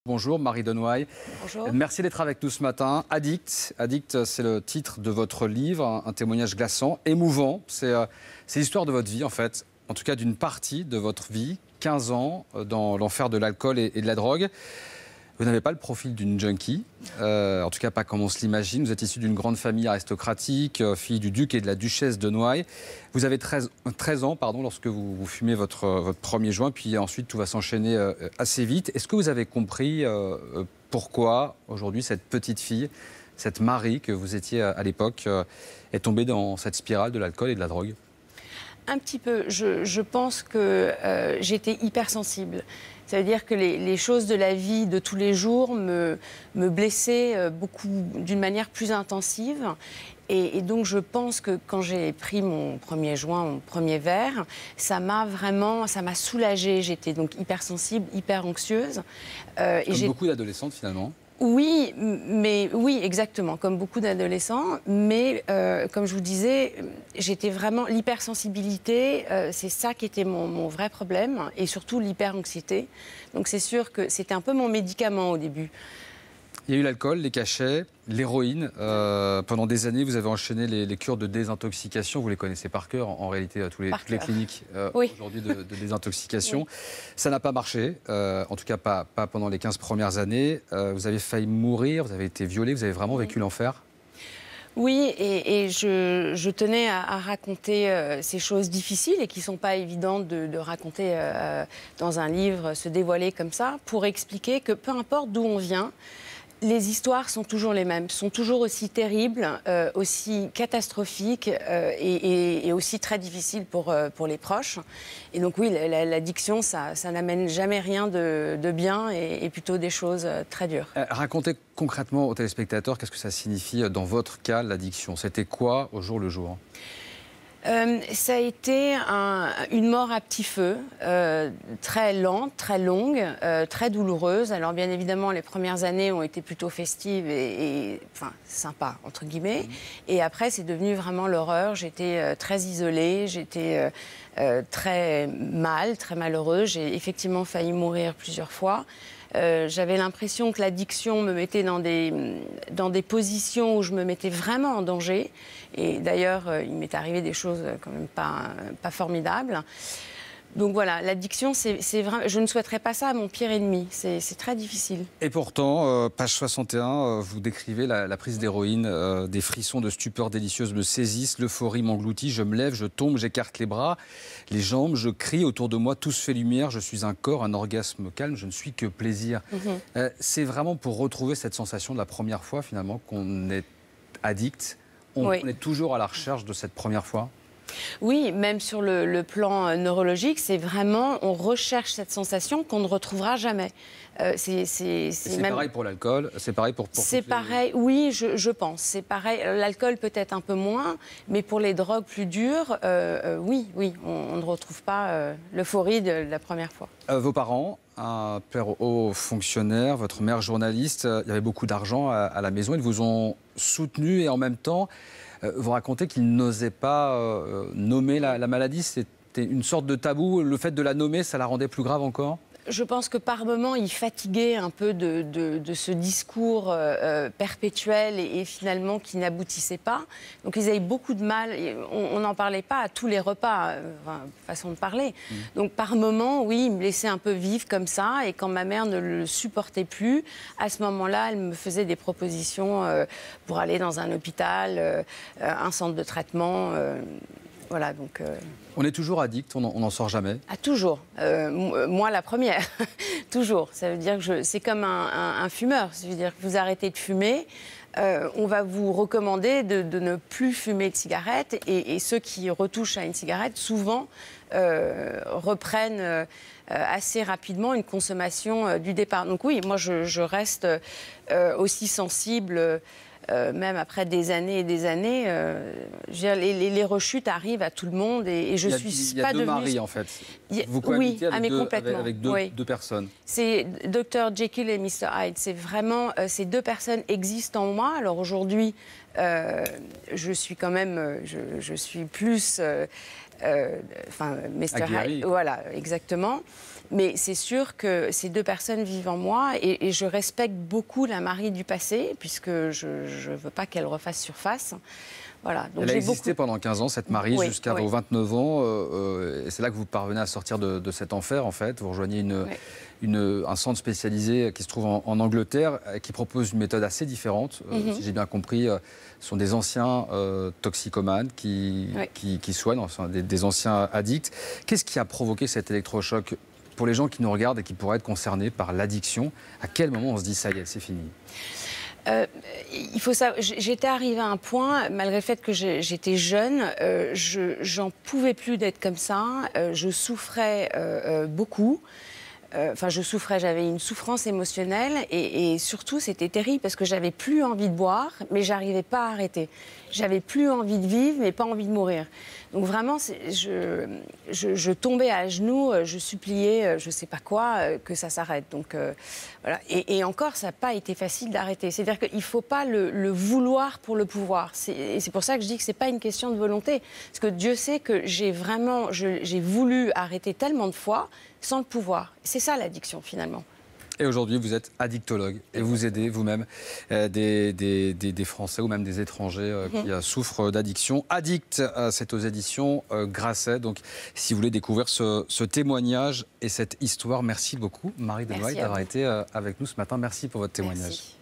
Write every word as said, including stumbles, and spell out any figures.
Bonjour Marie Denoy. Bonjour. Merci d'être avec nous ce matin. Addict, Addict, c'est le titre de votre livre, un, un témoignage glaçant, émouvant. C'est euh, l'histoire de votre vie en fait, en tout cas d'une partie de votre vie, quinze ans dans l'enfer de l'alcool et, et de la drogue. Vous n'avez pas le profil d'une junkie, euh, en tout cas pas comme on se l'imagine. Vous êtes issu d'une grande famille aristocratique, euh, fille du duc et de la duchesse de Noailles. Vous avez treize, treize ans pardon, lorsque vous, vous fumez votre, votre premier joint, puis ensuite tout va s'enchaîner euh, assez vite. Est-ce que vous avez compris euh, pourquoi aujourd'hui cette petite fille, cette Marie que vous étiez à, à l'époque, euh, est tombée dans cette spirale de l'alcool et de la drogue ? Un petit peu. Je, je pense que euh, j'étais hypersensible. Ça veut dire que les, les choses de la vie de tous les jours me, me blessaient euh, beaucoup, d'une manière plus intensive. Et, et donc je pense que quand j'ai pris mon premier joint, mon premier verre, ça m'a vraiment, ça m'a soulagée. J'étais donc hypersensible, hyper anxieuse. Euh, Comme et beaucoup d'adolescentes finalement. Oui, mais oui, exactement, comme beaucoup d'adolescents. Mais euh, comme je vous disais, j'étais vraiment l'hypersensibilité. Euh, c'est ça qui était mon, mon vrai problème, et surtout l'hyperanxiété. Donc c'est sûr que c'était un peu mon médicament au début. Il y a eu l'alcool, les cachets, l'héroïne. Euh, pendant des années, vous avez enchaîné les, les cures de désintoxication. Vous les connaissez par cœur, en, en réalité, tous les, toutes les cliniques euh, oui. aujourd'hui de, de désintoxication. Oui. Ça n'a pas marché, euh, en tout cas pas, pas pendant les quinze premières années. Euh, vous avez failli mourir, vous avez été violée, vous avez vraiment vécu oui. l'enfer. Oui, et, et je, je tenais à, à raconter euh, ces choses difficiles et qui ne sont pas évidentes de, de raconter euh, dans un livre, se dévoiler comme ça, pour expliquer que peu importe d'où on vient, les histoires sont toujours les mêmes, sont toujours aussi terribles, euh, aussi catastrophiques euh, et, et, et aussi très difficiles pour, euh, pour les proches. Et donc oui, l'addiction, ça, ça n'amène jamais rien de, de bien et, et plutôt des choses très dures. Euh, racontez concrètement aux téléspectateurs qu'est-ce que ça signifie dans votre cas, l'addiction. C'était quoi au jour le jour ? Euh, ça a été un, une mort à petit feu, euh, très lente, très longue, euh, très douloureuse. Alors bien évidemment, les premières années ont été plutôt festives et, et enfin, sympas, entre guillemets. Mmh. Et après, c'est devenu vraiment l'horreur. J'étais euh, très isolée, j'étais euh, euh, très mal, très malheureuse. J'ai effectivement failli mourir plusieurs fois. Euh, j'avais l'impression que l'addiction me mettait dans des, dans des positions où je me mettais vraiment en danger. Et d'ailleurs, euh, il m'est arrivé des choses quand même pas, pas formidables. Donc voilà, l'addiction, c'est vraiment, je ne souhaiterais pas ça à mon pire ennemi. C'est très difficile. Et pourtant, euh, page soixante et un, euh, vous décrivez la, la prise d'héroïne. Euh, des frissons de stupeur délicieuse me saisissent, l'euphorie m'engloutit, je me lève, je tombe, j'écarte les bras, les jambes, je crie, autour de moi, tout se fait lumière, je suis un corps, un orgasme calme, je ne suis que plaisir. Mm-hmm. euh, c'est vraiment pour retrouver cette sensation de la première fois, finalement, qu'on est addict. On, oui. on est toujours à la recherche de cette première fois. Oui, même sur le, le plan neurologique, c'est vraiment, on recherche cette sensation qu'on ne retrouvera jamais. Euh, c'est même... pareil pour l'alcool, c'est pareil pour... pour c'est pareil, les... oui, je, je pense. C'est pareil, l'alcool peut-être un peu moins, mais pour les drogues plus dures, euh, euh, oui, oui, on, on ne retrouve pas euh, l'euphorie de, de la première fois. Euh, vos parents, un père haut fonctionnaire, votre mère journaliste, il y avait beaucoup d'argent à, à la maison, ils vous ont soutenu et en même temps... Vous racontez qu'il n'osait pas euh, nommer la, la maladie, c'était une sorte de tabou. Le fait de la nommer, ça la rendait plus grave encore ? Je pense que par moments, il fatiguait un peu de, de, de ce discours euh, perpétuel et, et finalement qui n'aboutissait pas. Donc ils avaient beaucoup de mal. On n'en parlait pas à tous les repas, euh, enfin, façon de parler. Mmh. Donc par moments, oui, il me laissait un peu vivre comme ça. Et quand ma mère ne le supportait plus, à ce moment-là, elle me faisait des propositions euh, pour aller dans un hôpital, euh, un centre de traitement. Euh, Voilà, donc, euh... On est toujours addict, on n'en sort jamais. Ah, toujours. Euh, moi, la première. Toujours. Ça veut dire que c'est comme un, un, un fumeur. Ça veut dire que vous arrêtez de fumer, euh, on va vous recommander de, de ne plus fumer de cigarette. Et, et ceux qui retouchent à une cigarette, souvent, euh, reprennent euh, assez rapidement une consommation euh, du départ. Donc oui, moi, je, je reste euh, aussi sensible... Euh, Euh, même après des années et des années, euh, les, les, les rechutes arrivent à tout le monde et, et je il y a, suis il y a pas deux devenue... Marie, en fait. A... Vous cohabitez oui, avec, ah, deux, complètement. avec, avec deux, oui. deux personnes. C'est docteur Jekyll et mister Hyde. C'est vraiment... Euh, ces deux personnes existent en moi. Alors aujourd'hui, euh, je suis quand même... Je, je suis plus... Euh, enfin, euh, mister Aguerri. Voilà, exactement. Mais c'est sûr que ces deux personnes vivent en moi et, et je respecte beaucoup la Marie du passé, puisque je ne veux pas qu'elle refasse surface. Voilà, donc Elle a existé beaucoup... pendant quinze ans, cette Marie, oui, jusqu'à oui. vos vingt-neuf ans. Euh, et c'est là que vous parvenez à sortir de, de cet enfer, en fait. Vous rejoignez une, Oui. une, un centre spécialisé qui se trouve en, en Angleterre, qui propose une méthode assez différente. Euh, Mm-hmm. Si j'ai bien compris, euh, ce sont des anciens euh, toxicomanes qui, Oui. qui, qui soignent, enfin, des, des anciens addicts. Qu'est-ce qui a provoqué cet électrochoc pour les gens qui nous regardent et qui pourraient être concernés par l'addiction? À quel moment on se dit, ça y est, c'est fini? Euh, il faut savoir, j'étais arrivée à un point, malgré le fait que j'étais jeune, euh, je j'en pouvais plus d'être comme ça. Euh, je souffrais euh, euh, beaucoup. Enfin, euh, je souffrais, j'avais une souffrance émotionnelle et, et surtout, c'était terrible parce que j'avais plus envie de boire, mais j'arrivais pas à arrêter. J'avais plus envie de vivre, mais pas envie de mourir. Donc vraiment, je, je, je tombais à genoux, je suppliais, je sais pas quoi, que ça s'arrête. Donc euh, voilà. Et, et encore, ça n'a pas été facile d'arrêter. C'est-à-dire qu'il ne faut pas le, le vouloir pour le pouvoir. Et c'est pour ça que je dis que c'est pas une question de volonté. Parce que Dieu sait que j'ai vraiment, j'ai voulu arrêter tellement de fois sans le pouvoir. C'est ça l'addiction finalement. Et aujourd'hui, vous êtes addictologue et vous aidez vous-même euh, des, des, des, des Français ou même des étrangers euh, qui mmh. souffrent d'addiction. Addict, euh, c'est aux éditions euh, Grasset. Donc, si vous voulez découvrir ce, ce témoignage et cette histoire, merci beaucoup, Marie Denoy, d'avoir été euh, avec nous ce matin. Merci pour votre témoignage. Merci.